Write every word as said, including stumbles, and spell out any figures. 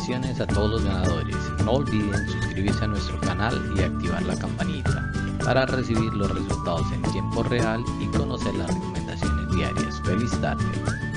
felicitaciones a todos los ganadores. No olviden suscribirse a nuestro canal y activar la campanita para recibir los resultados en tiempo real y conocer las recomendaciones diarias. ¡Feliz tarde!